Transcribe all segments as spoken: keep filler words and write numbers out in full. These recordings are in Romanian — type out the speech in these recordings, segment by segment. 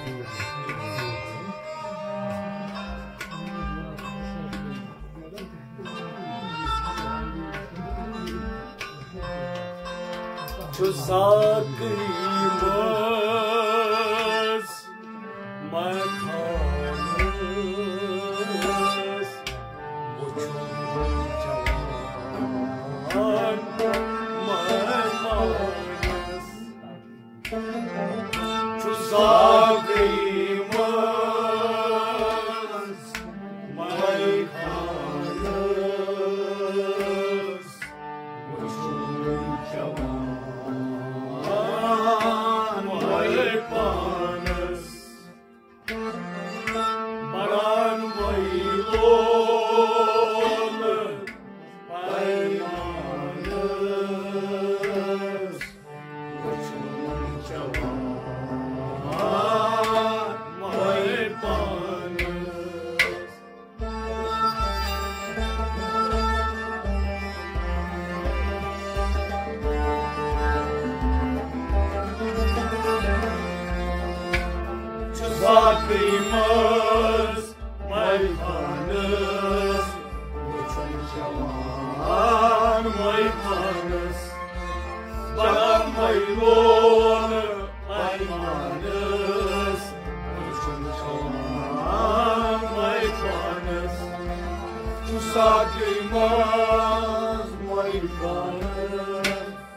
Tuzakımız makamız uçuracağım makamız Tuzakımız makamız uçuracağım Tuzakımız maykanız uçuracağım maykanız Baran maylonu maykanız uçuracağım maykanız Tuzakımız maykanız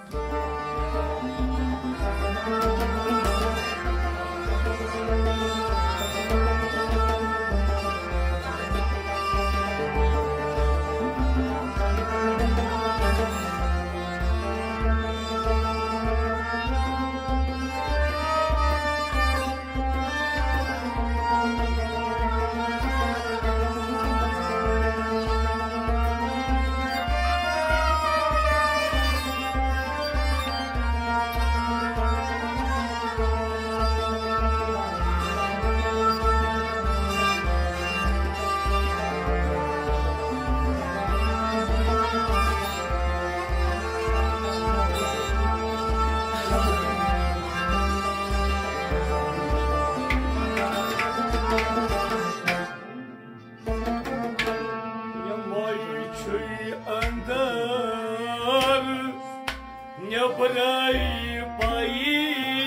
Не брай бои,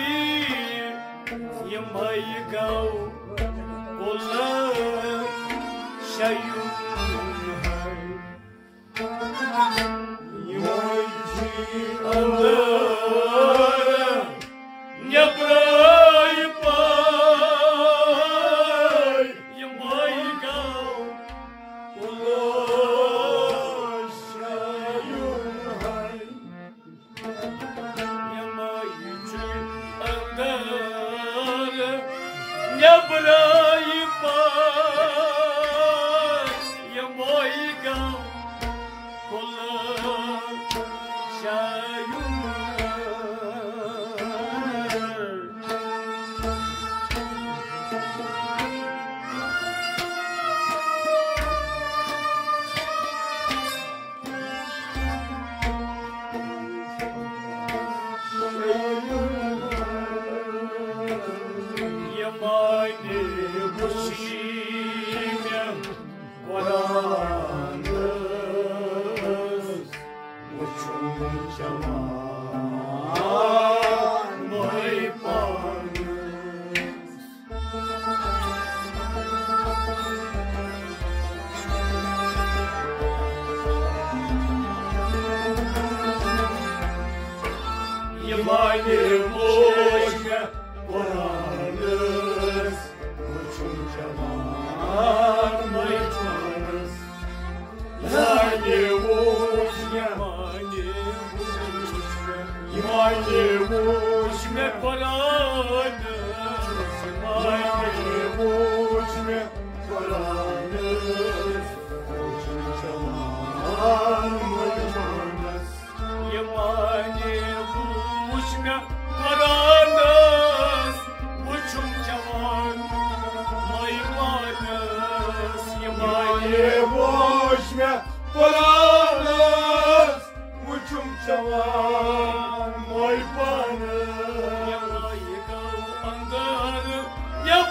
не майгау, кола шаю, не майчи андара, не брай бой, не майгау, кола шаю. Не брай бой, я мой гал, кола шаю. Yamani Bushimya Guaranız Uçuracağım maypanız Yamani Bushimya Guaranız uçuracağım maypanız Yamani Bushimya Yamani Bushimya Guaranız Yamani Bushimya Guaranız uçuracağım maypanız Yamani Bushimya Guaranız uçuracağım maypanız Yamani Bushimya Guaranız uçuracağım maypanız Yamani Bushimya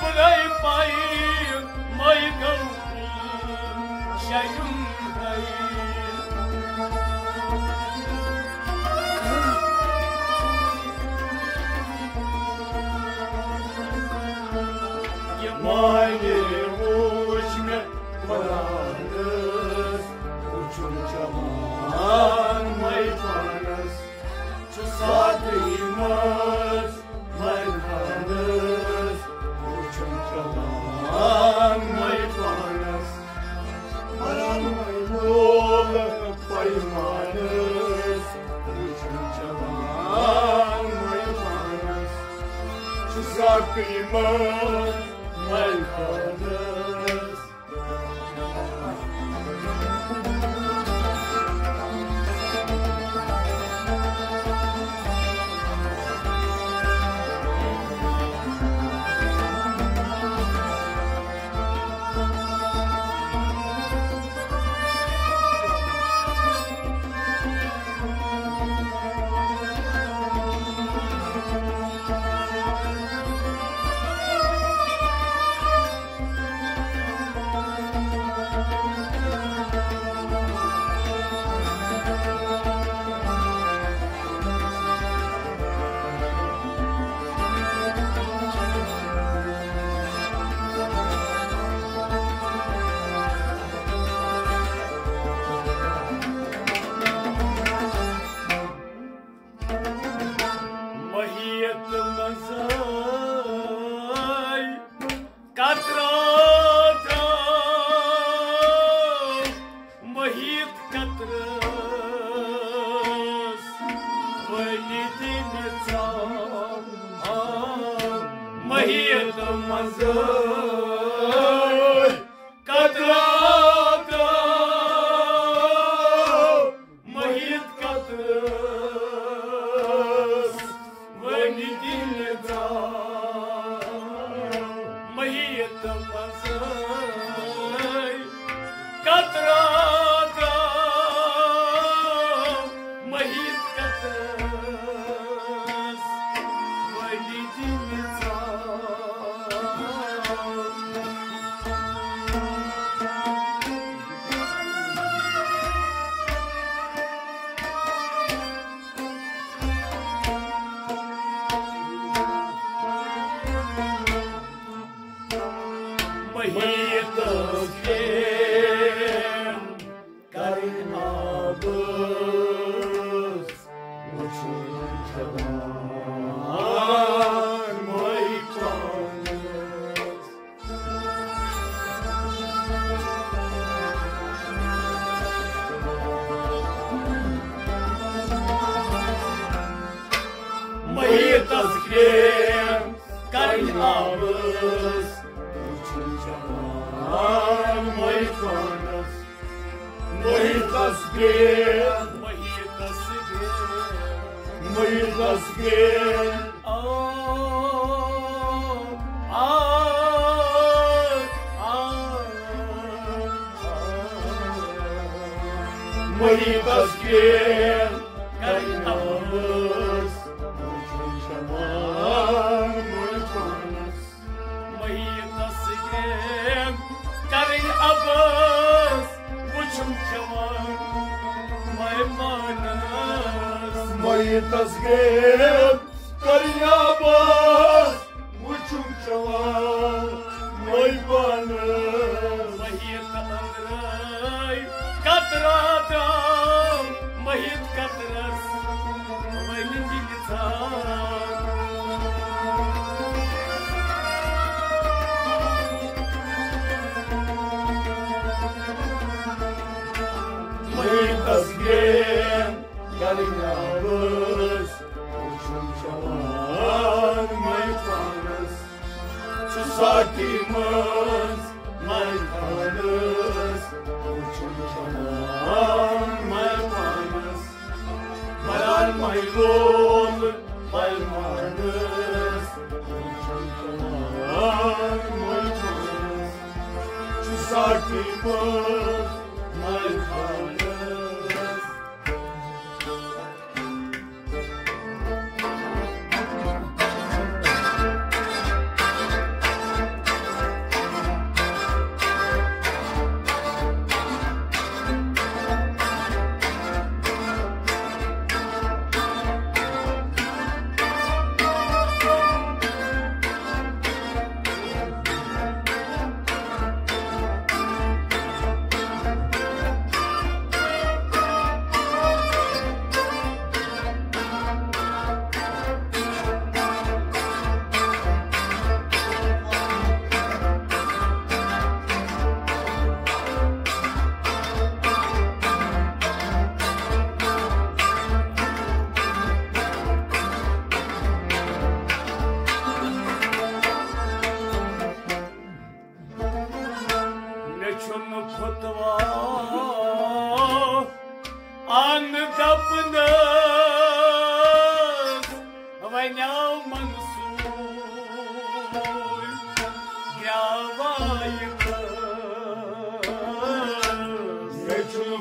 Mane uçme paranız, uçum çaman mayfanız, çısatımız mayfanız, uçum çaman mayfanız, paran maymoğlu paymanız, uçum çaman mayfanız, çısatımız mayfanız.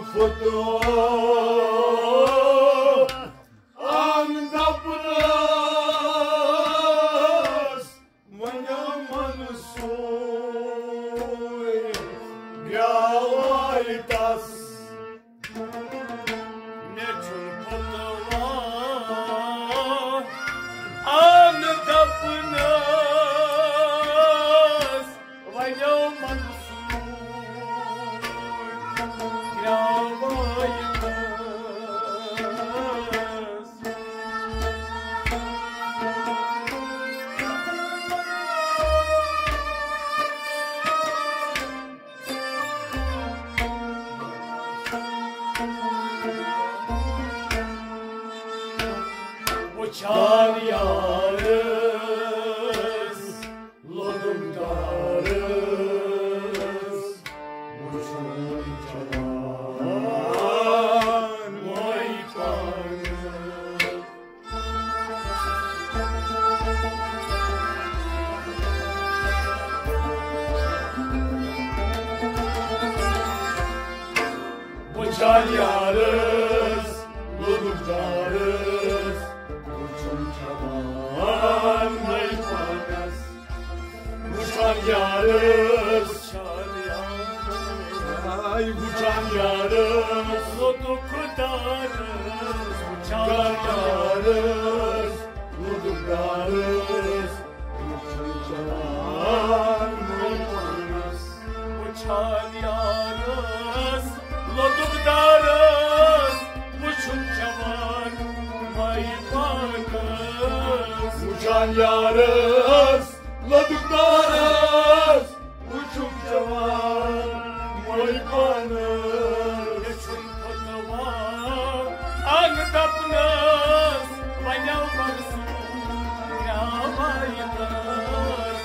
foto anda pras manyaman soy gyawaitas nechun foto anda pras manyaman Uçan yarız, lodum darız, uçan çalan vay kanım. Uçan yarız, lodum darız, Aman vay panas, uçan yarız, ay uçan yarız, loduk darız, uçan yarız, loduk darız, uçan çalan vay panas, uçan yarız, loduk darız, uçan çalan vay panas. Uçan yarız, loduk darız, uçuk cavan, vay panız. Geçun fotoğraf, anlatapınız, banyav varsı, yamayınız.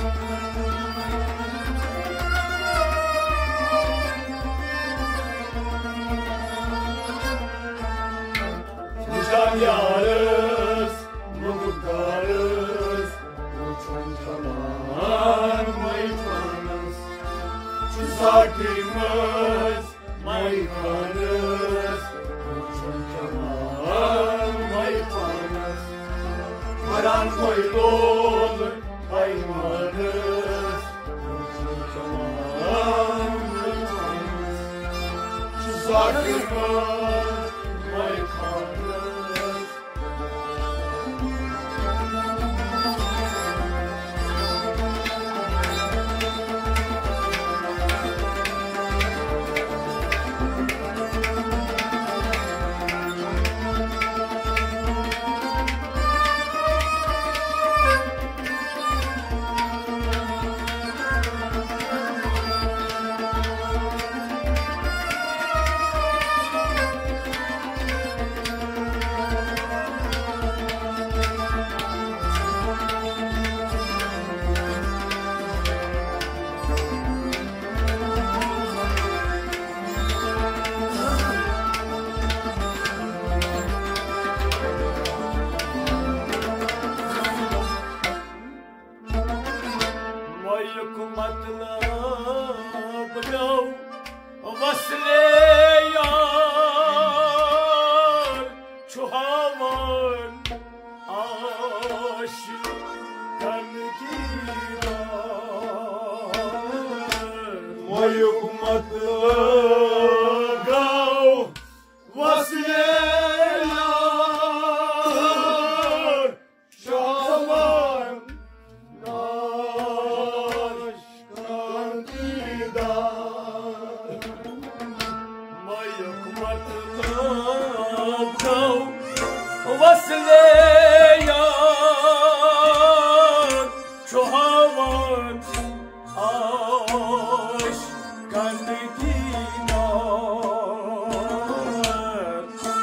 Uçan yarız, loduk darız, uçan çalan vay panas. Çizakimiz vay panas, uçan çalan vay panas. Paran koydun vay panas, uçan çalan vay panas. Çizakimiz vay panas. मतलब लो वसले यार छुहावन आशिकन की मोयुक मतलब गाओ वसले यार छुहावन Vasle yar çohavan aşkan dinar.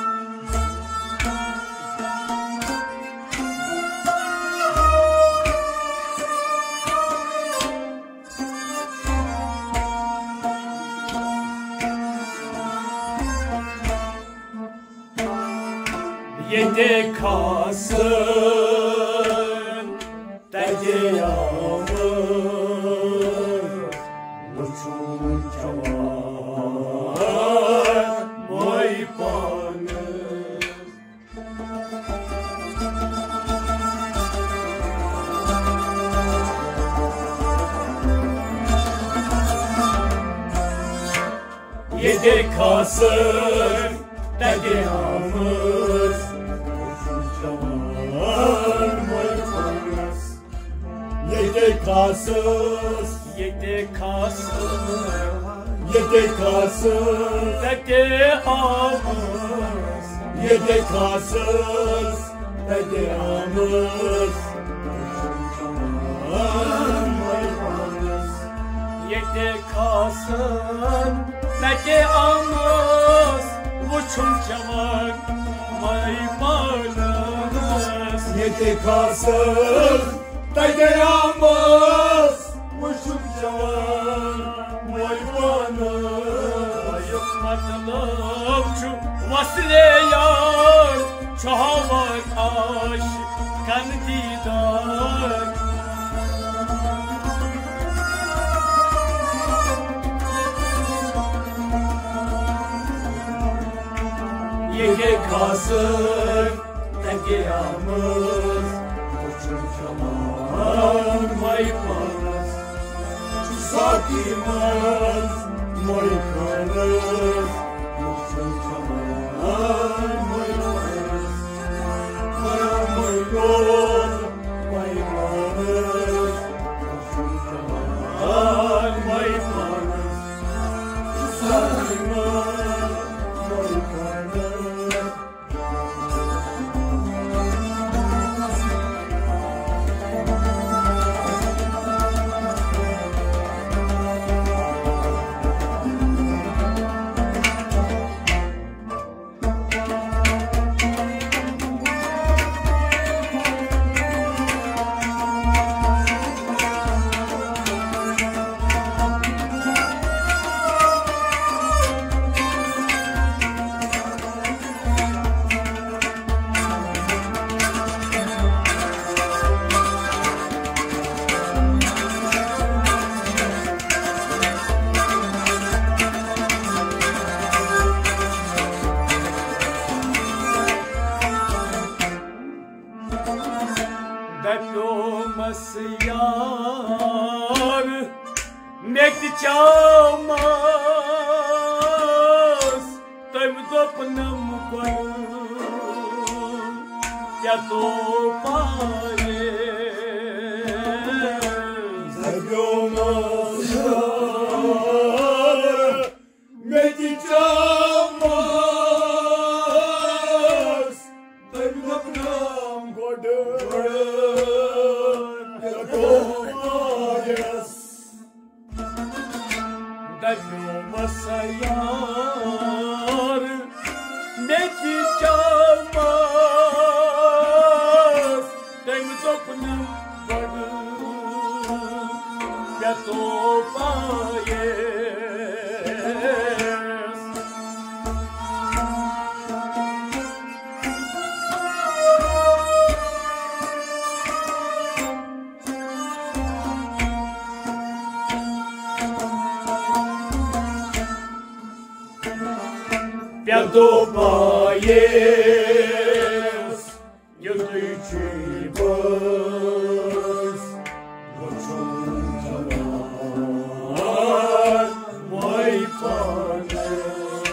Yedi Kasım derdi yağmur uçun cavan Yedi kasır dedi amız Uçuncaman maypanız Yedi kasır Yedi kasır Yedi kasır dedi amız Yedi kasır dedi amız Uçuncaman maypanız Yedi kasır dedi amız Uçuncaman maypanız Yedi kasır dedi amız Uçuncaman maypanız Ayıkmadılar şu vasıleyar Çoğavar aşkan didar Yedi kasır dedi amız Uçuncaman maypanız Sakimaz maypanız Uçuncaman maypanız Kara maypan maypanız Uçuncaman maypanız Sakimaz maypanız Deploması yar Mekti çalmaz Tayım topnam koyun Ya topare Deploması yar Mekti çalmaz Tayım topnam koyun Deploması yar Mekti çalmaz Tayım topnam koyun Ya topayes Ya topayes Yıldızı bas Uçuncaman maypanız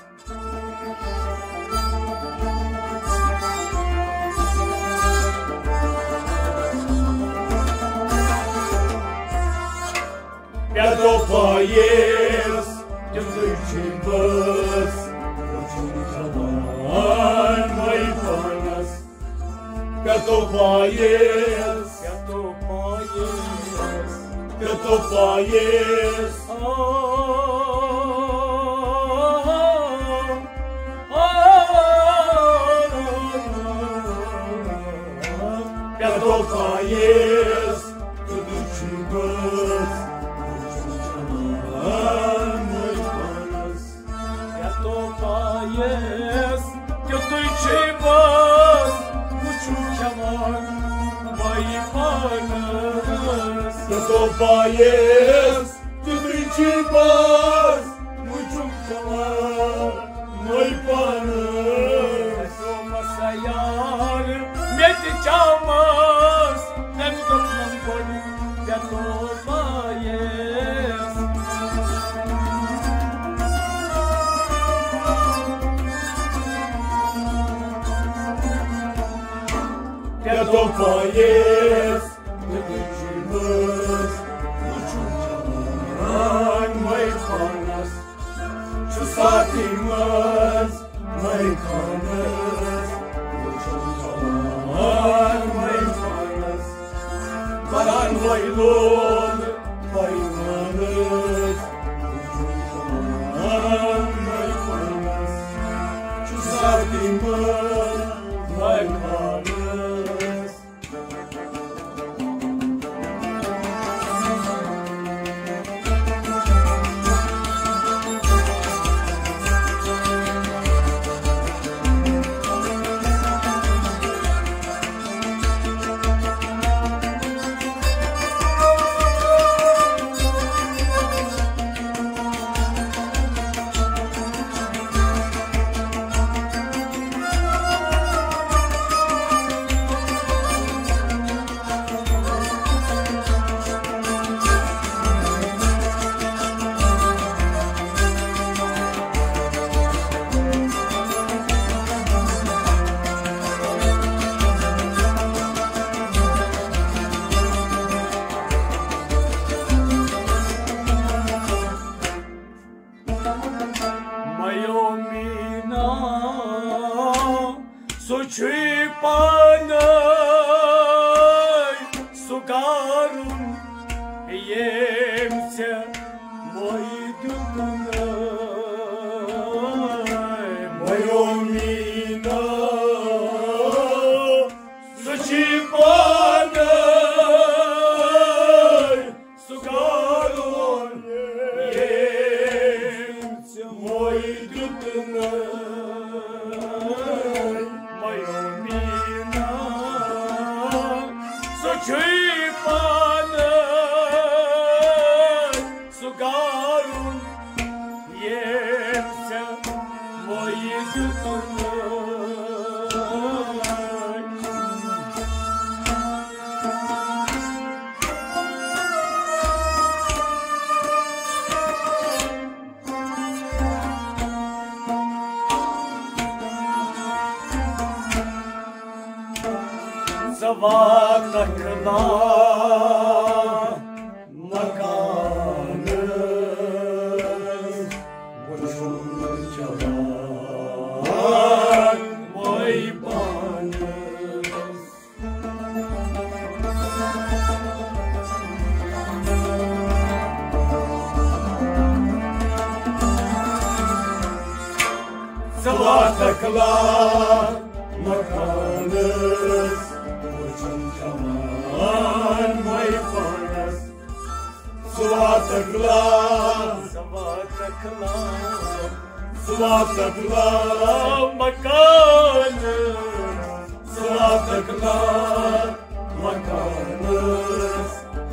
Ya topayes Yıldızı bas Uçuncaman maypanız Ya topayes Ya topayes Ya topayes Ya topayes Yıldızı bas Uçuncaman maypanız Ya topayes Yıldızı bas Uçuncaman maypanız Ya topayes Yıldızı bas Uçuncaman maypanız Olmasa yar Mekti çalmaz Hem toplam koyun Ya topayes topayes Gıdıcımız Uçuncaman maykanas Şu saatimiz maykanas Uçuncaman maykanas Karan vaylun maykanas Uçuncaman maykanas Şu saatimiz maykanas Suçu panay sugarun yemse moydunay moyomina suçu panay sugarun yemse moydunay Чипаны сугарун емся мои дутунай. Zavakakla makanız Uçuncalar moy panız Zavakakla makanız Uçuncalar moy panız Svatakla, svatakla, svatakla makanız, svatakla makanız.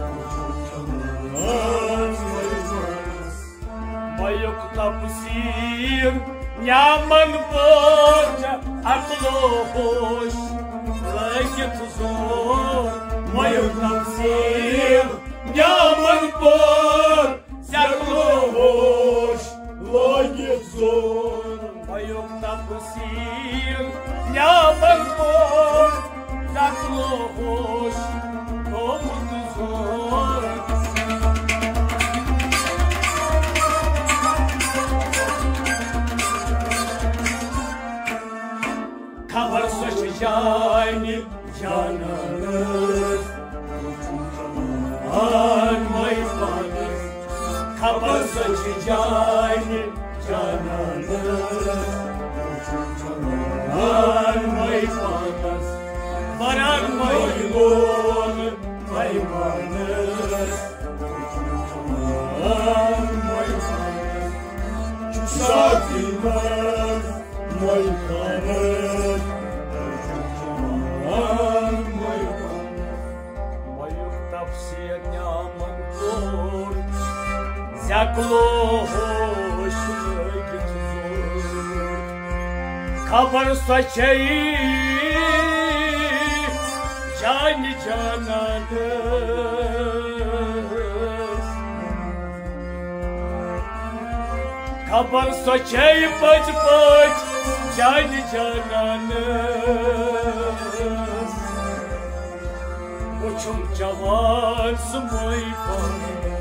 Mayok tapusir, nyaman boca, aklo hoş, leket zor. Mayok tapusir, nyaman por, seaclo hoş, leket zor. Mayok tapusir, nyaman por, seaclo hoş, leket zor. Kavar soşacağını cananız Uçuncaman moy panız Kavar soşacağını cananız Uçuncaman moy panız Varan moylun hayvanız Uçuncaman moy panız Çusatilmez moy panız Seaclo hoş, leket zor. Kabar soçayı cani cananız Kabar soçayı paç paç cani cananız Zum Cavan, zum Măi Pan,